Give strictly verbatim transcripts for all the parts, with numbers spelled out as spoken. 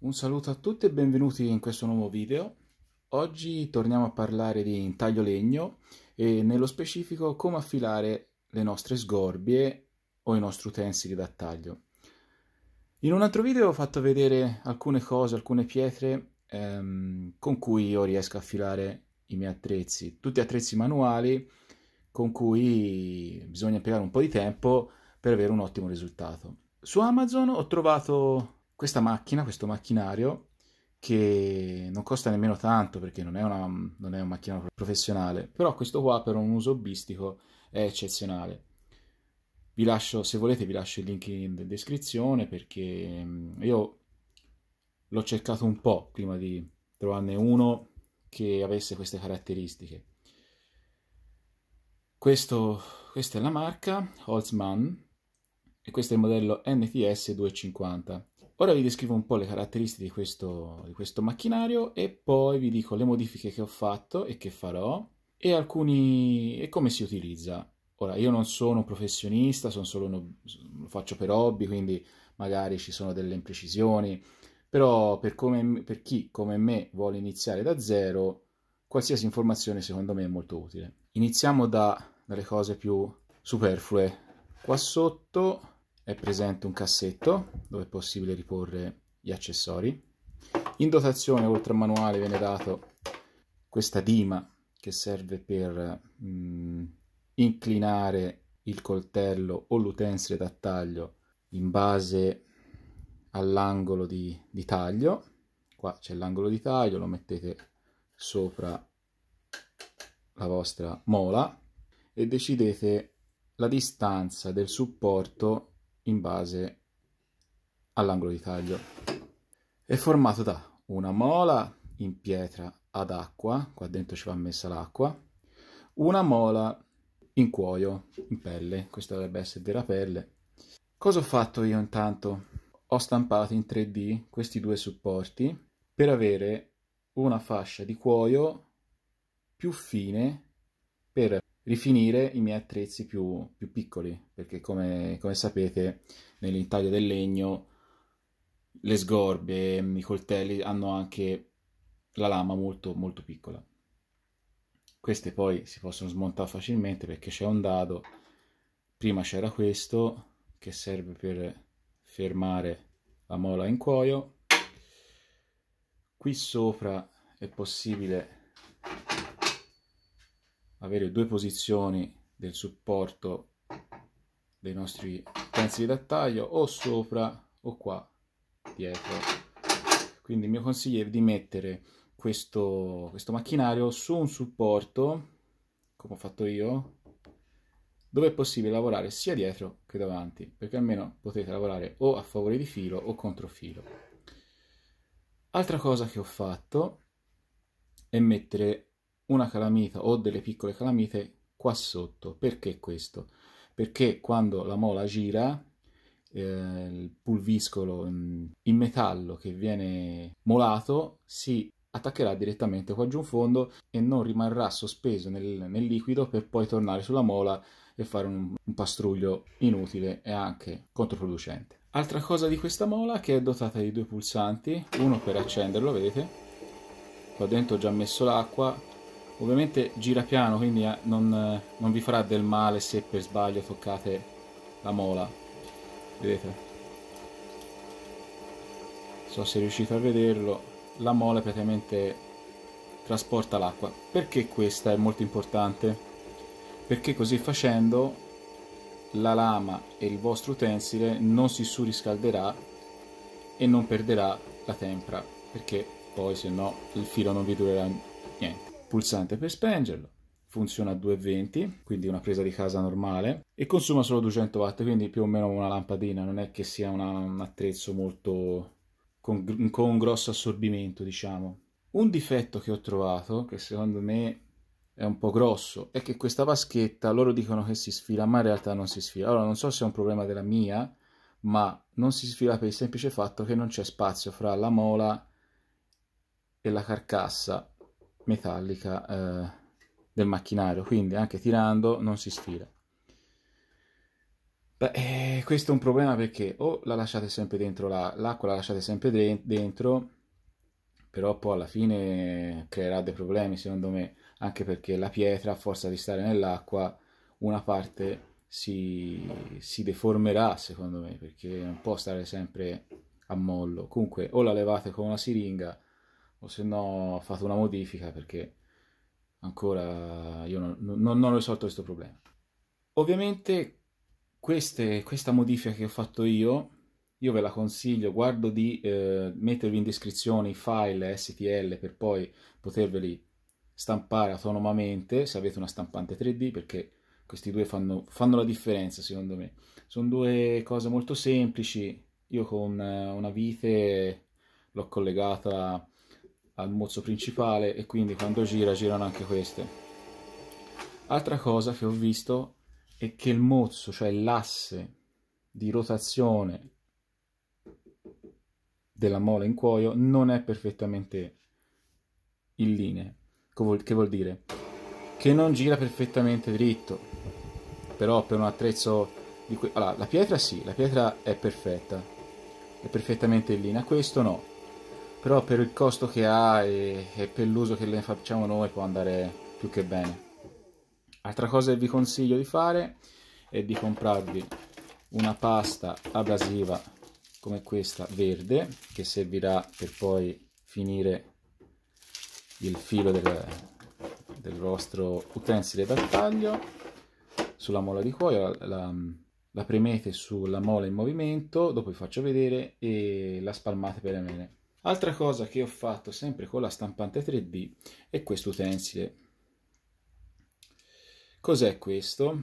Un saluto a tutti e benvenuti in questo nuovo video. Oggi torniamo a parlare di intaglio legno e nello specifico come affilare le nostre sgorbie o i nostri utensili da taglio. In un altro video ho fatto vedere alcune cose, alcune pietre ehm, con cui io riesco a affilare i miei attrezzi, tutti attrezzi manuali con cui bisogna impiegare un po' di tempo per avere un ottimo risultato. Su Amazon ho trovato questa macchina, questo macchinario, che non costa nemmeno tanto perché non è una, non è un macchinario professionale, però questo qua per un uso hobbistico è eccezionale. Vi lascio, se volete, vi lascio il link in descrizione perché io l'ho cercato un po' prima di trovarne uno che avesse queste caratteristiche. Questo, questa è la marca Holzmann e questo è il modello N T S duecentocinquanta. Ora vi descrivo un po' le caratteristiche di questo, di questo macchinario e poi vi dico le modifiche che ho fatto e che farò e, alcuni, e come si utilizza. Ora, io non sono un professionista, sono solo uno, lo faccio per hobby, quindi magari ci sono delle imprecisioni, però per, come, per chi come me vuole iniziare da zero, qualsiasi informazione secondo me è molto utile. Iniziamo da, dalle cose più superflue. Qua sotto è presente un cassetto dove è possibile riporre gli accessori. In dotazione, oltre al manuale, viene dato questa dima che serve per mh, inclinare il coltello o l'utensile da taglio in base all'angolo di, di taglio. Qua c'è l'angolo di taglio, lo mettete sopra la vostra mola e decidete la distanza del supporto in base all'angolo di taglio. È formato da una mola in pietra ad acqua, qua dentro ci va messa l'acqua, una mola in cuoio, in pelle, questa dovrebbe essere della pelle. Cosa ho fatto io intanto? Ho stampato in tre D questi due supporti per avere una fascia di cuoio più fine per rifinire i miei attrezzi più, più piccoli, perché come, come sapete nell'intaglio del legno le sgorbie, i coltelli hanno anche la lama molto, molto piccola. Queste poi si possono smontare facilmente perché c'è un dado. Prima c'era questo che serve per fermare la mola in cuoio. Qui sopra è possibile avere due posizioni del supporto dei nostri utensili da taglio, o sopra o qua dietro. Quindi il mio consiglio è di mettere questo, questo macchinario su un supporto, come ho fatto io, dove è possibile lavorare sia dietro che davanti, perché almeno potete lavorare o a favore di filo o contro filo. Altra cosa che ho fatto è mettere una calamita o delle piccole calamite qua sotto. Perché questo? Perché quando la mola gira, eh, il pulviscolo in metallo che viene molato si attaccherà direttamente qua giù in fondo e non rimarrà sospeso nel, nel liquido per poi tornare sulla mola e fare un, un pastruglio inutile e anche controproducente. Altra cosa di questa mola che è dotata di due pulsanti, uno per accenderlo, vedete? Qua dentro ho già messo l'acqua. Ovviamente gira piano, quindi non, non vi farà del male se per sbaglio toccate la mola. Vedete? Non so se riuscite a vederlo. La mola praticamente trasporta l'acqua. Perché questa è molto importante? Perché così facendo la lama e il vostro utensile non si surriscalderà e non perderà la tempra, perché poi se no il filo non vi durerà niente. Pulsante per spengerlo, funziona a duecentoventi, quindi una presa di casa normale, e consuma solo duecento watt, quindi più o meno una lampadina, non è che sia una, un attrezzo molto con, con un grosso assorbimento, diciamo. Un difetto che ho trovato, che secondo me è un po' grosso, è che questa vaschetta, loro dicono che si sfila, ma in realtà non si sfila. Allora non so se è un problema della mia, ma non si sfila per il semplice fatto che non c'è spazio fra la mola e la carcassa metallica eh, del macchinario, quindi anche tirando non si sfila. Beh, eh, questo è un problema perché o la lasciate sempre dentro la- l'acqua, la lasciate sempre de- dentro, però poi alla fine creerà dei problemi secondo me, anche perché la pietra a forza di stare nell'acqua una parte si, si deformerà secondo me, perché non può stare sempre a mollo. Comunque o la levate con una siringa o se no fate una modifica perché ancora io non, non- non ho risolto questo problema. Ovviamente queste- questa modifica che ho fatto io, io ve la consiglio, guardo di eh, mettervi in descrizione i file S T L per poi poterveli stampare autonomamente se avete una stampante tre D, perché questi due fanno, fanno la differenza secondo me. Sono due cose molto semplici, io con eh, una vite l'ho collegata al mozzo principale e quindi quando gira girano anche queste. Altra cosa che ho visto è che il mozzo, cioè l'asse di rotazione della mola in cuoio, non è perfettamente in linea. Che vuol, che vuol dire? Che non gira perfettamente dritto. Però per un attrezzo di que- allora, la pietra sì, la pietra è perfetta, è perfettamente in linea. Questo no. Però per il costo che ha e, e per l'uso che ne facciamo noi può andare più che bene. Altra cosa che vi consiglio di fare è di comprarvi una pasta abrasiva come questa verde che servirà per poi finire il filo del, del vostro utensile da taglio sulla mola di cuoio, la, la, la premete sulla mola in movimento, dopo vi faccio vedere, e la spalmate per bene. Altra cosa che ho fatto sempre con la stampante tre D è questo utensile. Cos'è questo?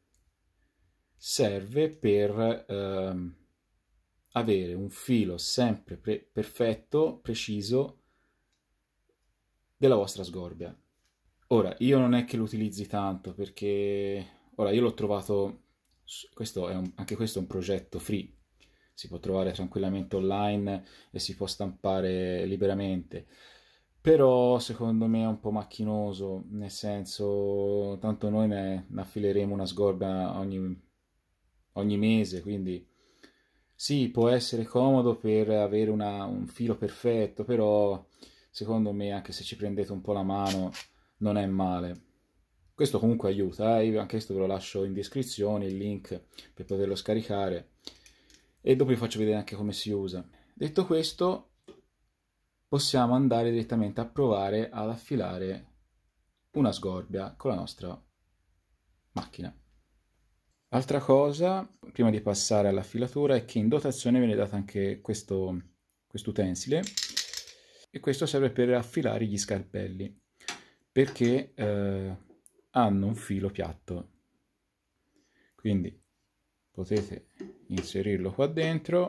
Serve per ehm, avere un filo sempre pre perfetto, preciso della vostra sgorbia. Ora, io non è che lo utilizzi tanto perché ora io l'ho trovato, questo è un, anche questo è un progetto free, si può trovare tranquillamente online e si può stampare liberamente. Però secondo me è un po' macchinoso, nel senso, tanto noi ne, ne affileremo una sgorba ogni, ogni mese, quindi sì, può essere comodo per avere una- un filo perfetto, però secondo me anche se ci prendete un po' la mano non è male. Questo comunque aiuta, eh? Io anche questo ve lo lascio in descrizione, il link per poterlo scaricare e dopo vi faccio vedere anche come si usa. Detto questo, possiamo andare direttamente a provare ad affilare una sgorbia con la nostra macchina. Altra cosa, prima di passare alla filatura, è che in dotazione viene dato anche questo utensile e questo serve per affilare gli scalpelli perché eh, hanno un filo piatto. Quindi potete inserirlo qua dentro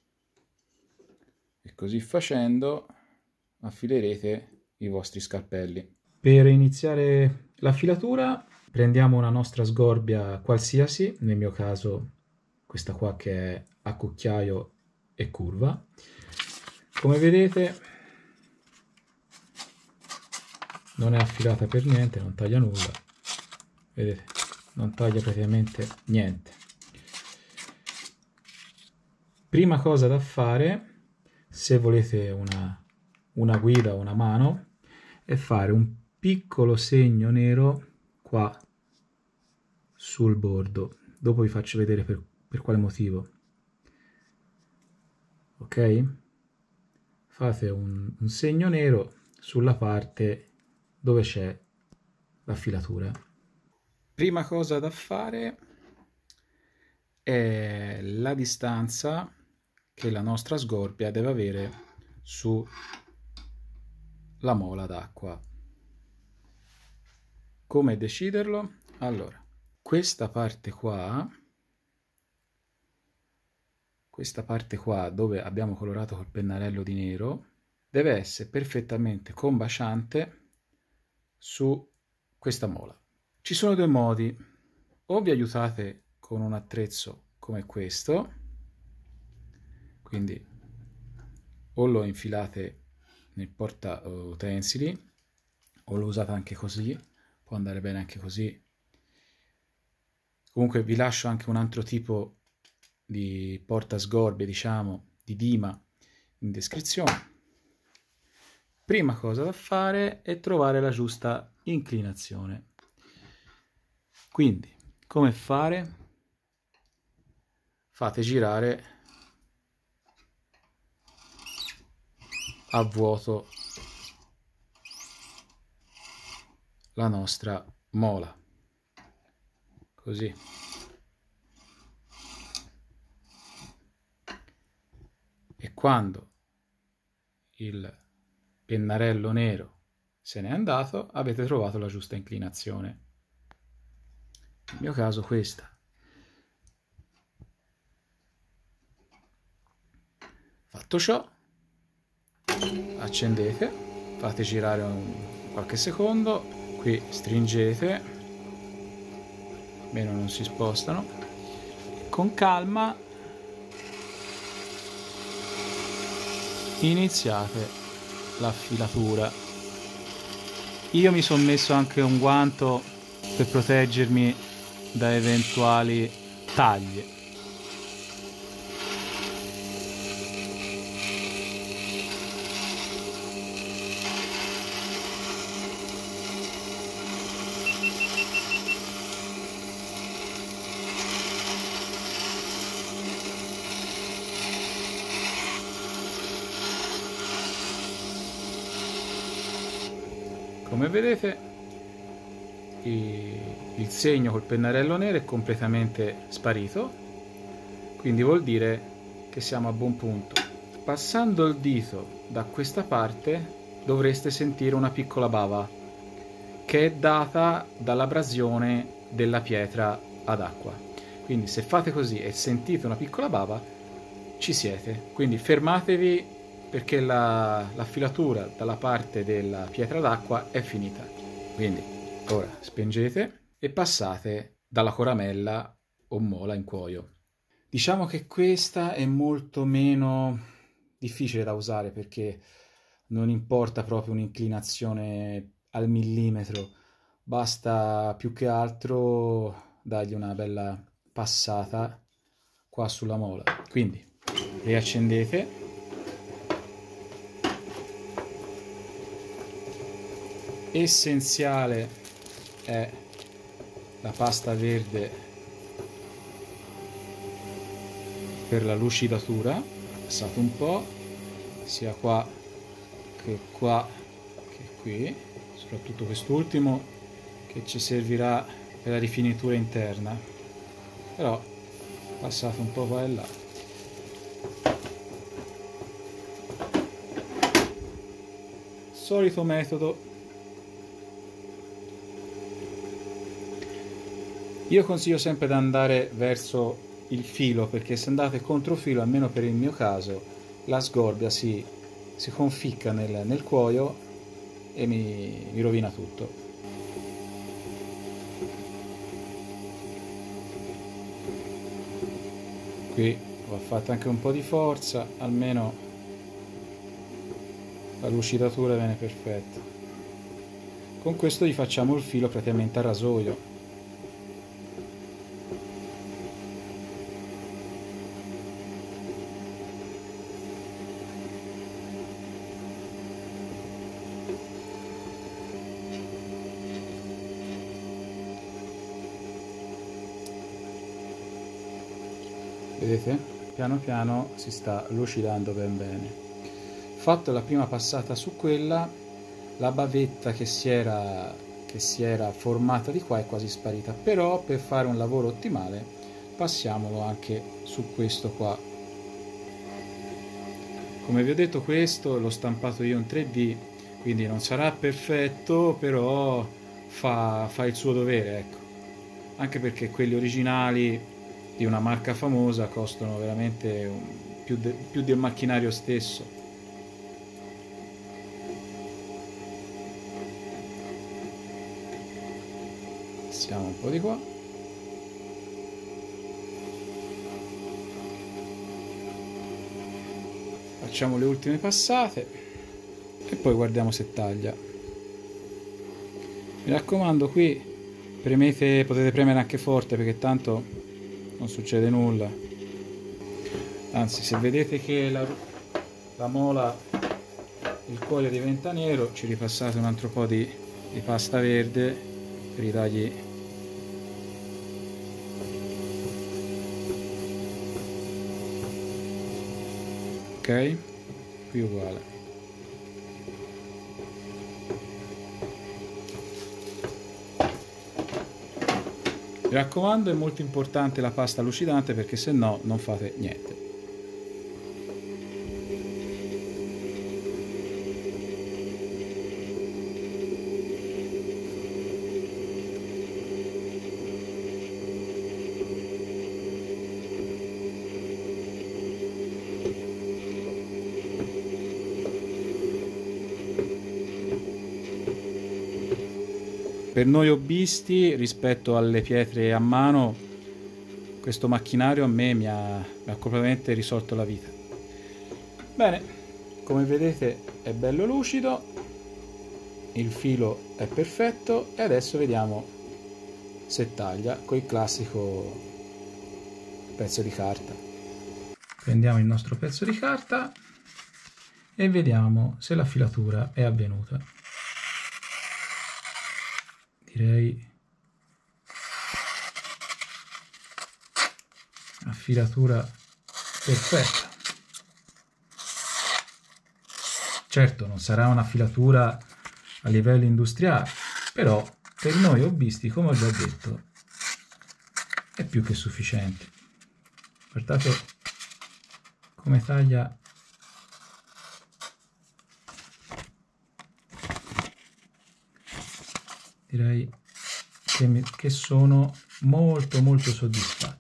e così facendo affilerete i vostri scalpelli. Per iniziare la filatura prendiamo una nostra sgorbia qualsiasi, nel mio caso questa qua che è a cucchiaio e curva. Come vedete non è affilata per niente, non taglia nulla, vedete, non taglia praticamente niente. Prima cosa da fare, se volete una, una guida o una mano, è fare un piccolo segno nero qua sul bordo. Dopo vi faccio vedere per, per quale motivo. Ok? Fate un, un segno nero sulla parte dove c'è la filatura. Prima cosa da fare è la distanza che la nostra sgorbia deve avere sulla mola d'acqua. Come deciderlo? Allora, questa parte qua, questa parte qua dove abbiamo colorato col pennarello di nero, deve essere perfettamente combaciante su questa mola. Ci sono due modi: o vi aiutate con un attrezzo come questo, quindi o lo infilate nel porta utensili o lo usate anche così, può andare bene anche così. Comunque vi lascio anche un altro tipo di portasgorbie, diciamo, di Dima in descrizione. Prima cosa da fare è trovare la giusta inclinazione. Quindi, come fare? Fate girare a vuoto la nostra mola, così. E quando il pennarello nero se n'è andato, avete trovato la giusta inclinazione. Nel mio caso questa. Fatto ciò, accendete, fate girare un, qualche secondo, qui stringete, meno non si spostano, con calma iniziate la filatura. Io mi sono messo anche un guanto per proteggermi da eventuali taglie. Come vedete, il segno col pennarello nero è completamente sparito, quindi vuol dire che siamo a buon punto. Passando il dito da questa parte dovreste sentire una piccola bava che è data dall'abrasione della pietra ad acqua. Quindi se fate così e sentite una piccola bava, ci siete. Quindi fermatevi, perché la, la filatura dalla parte della pietra d'acqua è finita. Quindi ora spengete e passate dalla coramella o mola in cuoio. Diciamo che questa è molto meno difficile da usare, perché non importa proprio un'inclinazione al millimetro, basta più che altro dargli una bella passata qua sulla mola. Quindi riaccendete. Essenziale è la pasta verde per la lucidatura. Passate un po', sia qua che qua che qui, soprattutto quest'ultimo che ci servirà per la rifinitura interna, però passate un po' qua e là. Solito metodo. Io consiglio sempre di andare verso il filo, perché se andate contro filo, almeno per il mio caso, la sgorbia si, si conficca nel, nel cuoio e mi, mi rovina tutto. Qui va fatta anche un po' di forza, almeno la lucidatura viene perfetta. Con questo gli facciamo il filo praticamente a rasoio. Vedete? Piano piano si sta lucidando ben bene. Fatto la prima passata su quella, la bavetta che si era, che si era formata di qua è quasi sparita, però per fare un lavoro ottimale passiamolo anche su questo qua. Come vi ho detto, questo l'ho stampato io in tre D, quindi non sarà perfetto, però fa, fa il suo dovere, ecco. Anche perché quelli originali di una marca famosa costano veramente un, più, de, più del macchinario stesso. Passiamo un po' di qua. Facciamo le ultime passate e poi guardiamo se taglia. Mi raccomando, qui premete, potete premere anche forte, perché tanto non succede nulla. Anzi, se vedete che la, la mola, il cuoio diventa nero, ci ripassate un altro po' di, di pasta verde per i tagli. Ok, qui uguale. Mi raccomando, è molto importante la pasta lucidante, perché se no non fate niente. Per noi hobbisti, rispetto alle pietre a mano, questo macchinario a me mi ha, mi ha completamente risolto la vita. Bene, come vedete è bello lucido, il filo è perfetto e adesso vediamo se taglia con il classico pezzo di carta. Prendiamo il nostro pezzo di carta e vediamo se la filatura è avvenuta. Direi una filatura perfetta. Certo, non sarà una filatura a livello industriale, però per noi hobbisti, come ho già detto, è più che sufficiente. Guardate come taglia. Direi che, mi, che sono molto molto soddisfatto.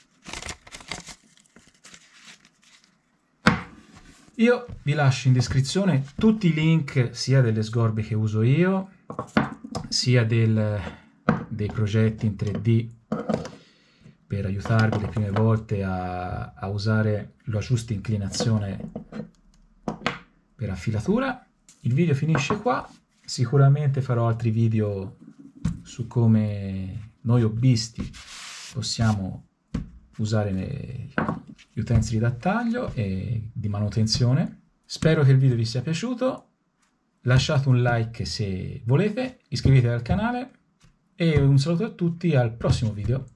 Io vi lascio in descrizione tutti i link sia delle sgorbe che uso io, sia del, dei progetti in tre D per aiutarvi le prime volte a, a usare l'aggiusto inclinazione per affilatura. Il video finisce qua, sicuramente farò altri video su come noi hobbisti possiamo usare gli utensili da taglio e di manutenzione. Spero che il video vi sia piaciuto, lasciate un like se volete, iscrivetevi al canale e un saluto a tutti al prossimo video.